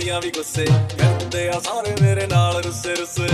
ਕੁੜੀਆਂ ਵੀ ਗੁੱਸੇ ਫਿਰਦੇ ਆ ਸਾਰੇ ਮੇਰੇ ਨਾਲ ਰੁੱਸੇ ਰੁੱਸੇ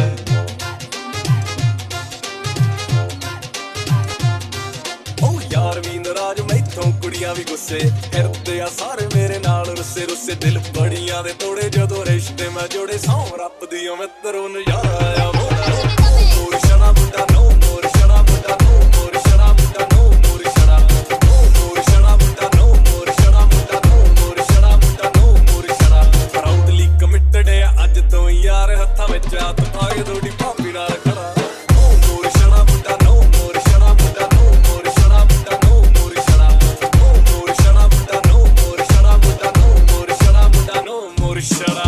ਓ ਯਾਰ ਵੀ ਨਾਰਾਜ਼ ਮੈਥੋਂ ਕੁੜੀਆਂ ਵੀ ਗੁੱਸੇ ਫਿਰਦੇ ਆ ਸਾਰੇ ਮੇਰੇ ਨਾਲ ਰੁੱਸੇ ਰੁੱਸੇ ਦਿਲ ਬੜੀਆਂ ਦੇ ਤੋੜੇ ਜਦੋਂ ਰਿਸ਼ਤੇ ਮੈਂ ਜੋੜੇ ਸੌਂ ਰੱਬ ਦੀ ਓ ਮਿੱਤਰੋਂ ਨਜ਼ਾਰਾ ਆਇਆ ਮੋਰ ਸ਼ੜਾ ਮੁੰਡਾ ਨੋ ਮੋਰ ਸ਼ੜਾ ਮੁੰਡਾ ਨੋ ਮੋਰ ਸ਼ੜਾ ਮੁੰਡਾ ਨੋ ਮੋਰ ਸ਼ੜਾ ਨੋ ਮੋਰ ਸ਼ੜਾ ਮੁੰਡਾ ਨੋ ਮੋਰ ਸ਼ੜਾ ਮੁੰਡਾ ਨੋ ਮੋਰ ਸ਼ੜਾ ਮੁੰਡਾ ਨੋ ਮੋਰ ਸ਼ੜਾ ਪ੍ਰਾਊਡਲੀ ਕਮਿਟਡ ਆ ਅੱਜ ਤੋਂ ਯਾਰ ਹੱਥਾਂ ਵਿੱਚ ਹੱਥ ਪਾ ਕੇ ਤੁਹਾਡੀ ਭਾਬੀ ਨਾਲ ਖੜਾ ਨੋ ਮੋਰ ਸ਼ੜਾ ਮੁੰਡਾ ਨੋ ਮੋਰ ਸ਼ੜਾ ਮੁੰਡਾ ਨੋ ਮੋਰ ਸ਼ੜਾ ਮੁੰਡਾ ਨੋ ਮੋਰ ਸ਼ੜਾ ਨੋ ਮੋਰ ਸ਼ੜਾ ਮੁੰਡਾ ਨੋ ਮੋਰ ਸ਼ੜਾ ਮੁੰਡਾ ਨੋ ਮੋਰ ਸ਼ੜਾ ਮੁੰਡਾ ਨੋ ਮੋਰ ਸ਼ੜਾ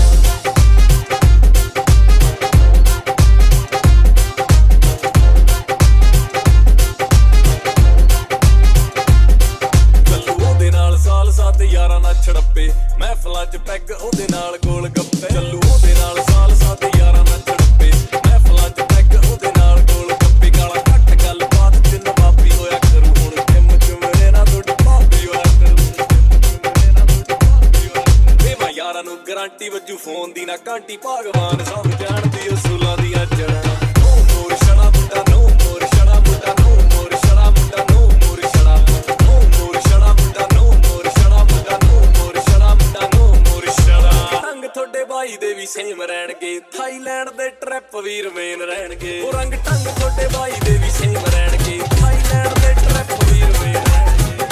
ਯਾਰਾਂ ਨਾਲ ਛੜੱਪੇ ਮਹਿਫਲਾਂ 'ਚ ਪੈਗ ਉਹਦੇ ਨਾਲ ਗੋਲ ਗੱਪੇ ਚੱਲੂ ਉਹਦੇ ਨਾਲ ਸਾਲ ਸਾਥ ਯਾਰਾਂ ਨਾਲ ਛੜੱਪੇ ਮਹਿਫਲਾਂ 'ਚ ਪੈਗ ਉਹਦੇ ਨਾਲ ਗੋਲ ਗੱਪੇ ਗਾਲਾਂ ਘੱਟ ਗੱਲ ਬਾਤ 'ਚ ਨਵਾਬੀ ਹੋਇਆ ਕਰੂ ਹੁਣ ਜਿੰਮ 'ਚ ਮੇਰੇ ਨਾਲ ਤੁਹਾਡੀ ਭਾਬੀ ਹੋਇਆ ਕਰੂ ਵੇ ਮੈਂ ਯਾਰਾਂ ਨੂੰ ਗਾਰੰਟੀ ਵੱਜੂ ਫੋਨ ਦੀ ਨਾ ਘੰਟੀ ਭਗਵਾਨ ਸਭ ਜਾਣਦੀ ਅਸੂਲਾਂ ਦੀਆਂ ਜੜਾਂ ਓ ਮੋਰ ਸ਼ੜਾ ਮੁੰਡਾ ਨੋ ਮੋਰ ਸ਼ੜਾ ਮੁੰਡਾ ਨੋ ਮੋਰ ਸ਼ੜਾ ਮੁੰਡਾ ਨੋ ਮੋਰ ਸ਼ੜਾ ਨੋ ਮੋਰ ਸ਼ੜਾ ਮੁੰਡਾ ਨੋ ਮੋਰ ਸ਼ੜਾ ਮੁੰਡਾ ਨੋ ਮੋਰ ਸ਼ੜਾ ਮੁੰਡਾ ਨੋ ਮੋਰ ਸ਼ੜਾ ਰੰਗ ਤੁਹਾਡੇ ਬਾਈ ਦੇ ਵੀ ਸੇਮ ਰਹਿਣਗੇ ਥਾਈਲੈਂਡ ਦੇ ਟ੍ਰਿਪ ਵੀ ਰਮੇਨ ਰਹਿਣਗੇ ਉਹ ਰੰਗ ਢੰਗ ਤੁਹਾਡੇ ਬਾਈ ਦੇ ਵੀ ਸੇਮ ਰਹਿਣਗੇ ਥਾਈਲੈਂਡ ਦੇ ਟ੍ਰਿਪ ਵੀ ਰਮੇਨ ਰਹਿਣਗੇ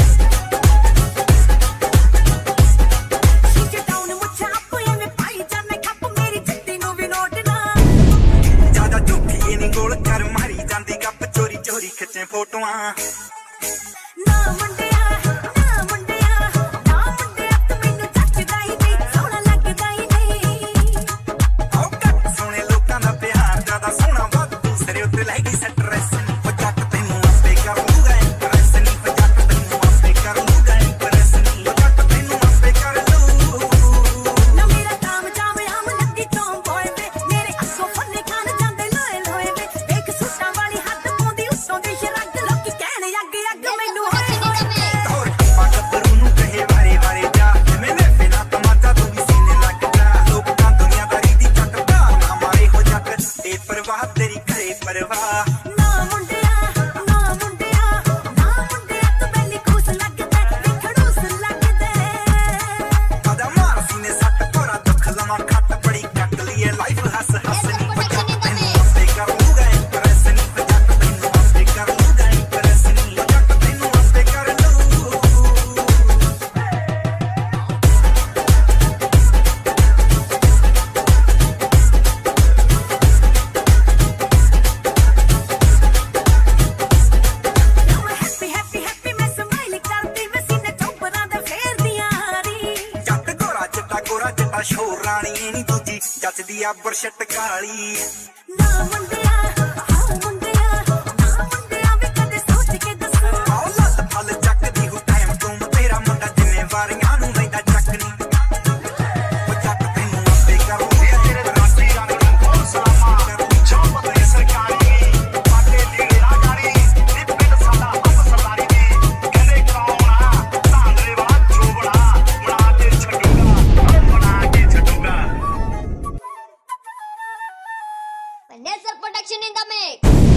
ਚੋਰੀ ਖਿੱਚੇ ਫੋਟੋਆਂ ਨਾ ਮੁੰਡਿਆ ਨਾ ਮੁੰਡਿਆ ਨਾ ਮੁੰਡਿਆ ਤੂੰ ਮੈਨੂੰ ਜੱਜਦਾ ਹੀ ਨਹੀਂ ਸੋਹਣਾ ਲੱਗਦਾ ਹੀ ਨਹੀਂ ਆਹ ਕੱਟ ਸੋਹਣੇ ਲੋਕਾਂ ਦਾ ਪਿਆਰ ਜ਼ਿਆਦਾ ਸੋਹਣਾ ਵੱਧ ਦੂਸਰੇ ਉੱਤੇ ਲੈ ਗਈ ਸਟ੍ਰੈਸ ਉਹ ਜੱਟ ਤੈਨੂੰ ਆਪੇ ਕਰੂਗਾ ਇੰਪ੍ਰੈਸ ਨਹੀਂ ਉਹ ਜੱਟ ਤੈਨੂੰ ਆਪੇ ਕਰੂਗਾ ਇੰਪ੍ਰੈਸ ਨਹੀਂ ਉਹ ਜੱਟ ਤੈਨੂੰ ਆਪੇ ਕਰ ਲੂ ਨਾ ਮੇਰਾ ਕੰਮ ਜਾਮ ਆਮ ਨੱਦੀ ਤੋਂ ਬੋਏ ਵੇ ਮੇਰੇ ਅੱਖੋਂ ਫੰਨੇ ਖਾਨ ਜਾਂਦੇ ਲੋਏ ਲੋਏ ਵੇ ਵੇਖ ਸੁੱਟਾਂ ਵਾਲੀ ਹੱਦ ਪਾਉਂਦੀ ਉੱਤੋਂ ਦੇ ਸ਼ਰਗ ਲੋਕੀ ਕਹਿਣ ਅੱਗ ਅੱਗ ਮੈਨੂੰ ਹੋਏ ਹੋਏ ਗੱਭਰੂ ਨੂੰ ਕਹੇ ਵਾਰੇ ਵਾਰੇ ਜਾ ਮੈਨੇ ਬਿਨਾ ਤਮਾਚਾ ਤੂੰ ਵੀ ਸੀਨੇ ਲੱਗਦਾ ਲੋਕਾਂ ਦੁਨੀਆਦਾਰੀ ਦੀ ਚੱਟਦਾ ਹਮਾਰੇ ਹੋ ਜੱਟ ਤੇ ਪਰਵਾਹ ਤੇਰੀ ਕਰੇ ਪਰਵਾਹ ਨਾ ਮੁੰਡਿਆ ਨਾ ਮੁੰਡਿਆ ਨਾ ਮੁੰਡਿਆ ਤੂੰ ਬੈਲੀ ਖੁਸ਼ ਲੱਗਦਾ ਵੇਖਣੂਸ ਲੱਗਦਾ ਆਦਾ ਮਾਰ ਸੀਨੇ ਸੱਟ ਕੋਰਾ ਦੁੱਖ ਲਵਾਂ ਖੱਟ ਬੜੀ ਕੱਟ ਲਈਏ ਲਾਈਫ ਹੱਸ ਹੱਸ ਨਹੀਂ ਜੱਟ ਤੈਨੂੰ ਆਪੇ ਕਰੂਗਾ ਇੰਪ੍ਰੈਸ ਨਹੀਂ ਜੱਟ ਤੈਨੂੰ ਆਪੇ ਕਰੂਗਾ ਇੰਪ੍ਰੈਸ ਨਹੀਂ ਜੱਟ ਤੈਨੂੰ ਆਪੇ ਕਰ ਲੂ ਹੈਪੀ ਹੈਪੀ ਹੈਪੀ ਮੈਂ ਸਮਾਈਲ ਕਰਦੀ ਵੇ ਸੀਨੇ ਚੌਪਰਾਂ ਦੇ ਫੇਰਦੀਆਂ ਰੀ ਜੱਟ ਗੋਰਾ ਚਿੱਟਾ ਸ਼ੋਰ ਰਾਣੀ ਨਹੀਂ ਦੂਜੀ ਜੱਚਦੀ ਆ ਬਰਸ਼ਟ ਕਾਲੀ ਨਾ ਮੁੰਡਿਆ ਹਾਂ ਮੁੰਡਿਆ ਨਾ ਮੁੰਡਿਆ ਵੀ ਕਦੇ ਸੋਚ ਕੇ ਦੱਸੋ ਆਹ ਲੱਤ ਫਲ ਚੱਕਦੀ ਹੂ ਟਾਈਮ ਤੂੰ ਤੇਰਾ ਮੁੰਡਾ ਜ਼ਿੰਮੇਵਾਰੀਆਂ ਨੂੰ ਲੈਂਦਾ ਚੱਕ ਨਹੀਂ ਉਹ ਜੱਟ ਤੈਨੂੰ ਆਪੇ ਕਰੂਗਾ ਤੇਰੇ ਰਾਸੀ ਰੰਗ ਨੂੰ ਹੌਸਲਾ ਮਾਰ ਜੋਬ ਤੇ ਸਰਕਾਰੀ ਪਾਟੇ ਲੀੜੇ ਆ ਗਾੜੀ ਨਿੱਪਟ ਸਾਡਾ ਅੰਬ ਸਰਦਾਰੀ ਦੀ ਕਹਿੰਦੇ ਕੌਣਾ ਸਾਂਦਰੇ ਵਾ ਚੋਬੜਾ ਬਣਾ ਕੇ ਛੱਡੂਗਾ ਬਣਾ ਕੇ ਛੱਡੂਗਾ Vanessa production in the mix.